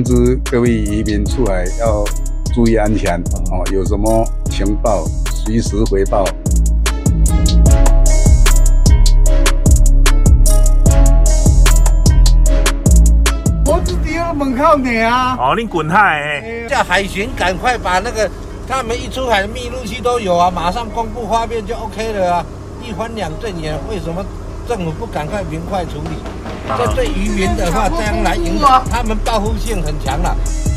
通知各位渔民出海要注意安全哦，有什么情报随时回报。 我自己要门口呢啊！ 哦，你滚海叫海巡赶快把那个他们一出海的密录器都有啊，马上公布发片就 OK 了啊，一翻两瞪眼，为什么政府不赶快明快处理？这对渔民的话，这样来影响他们报复性很强了。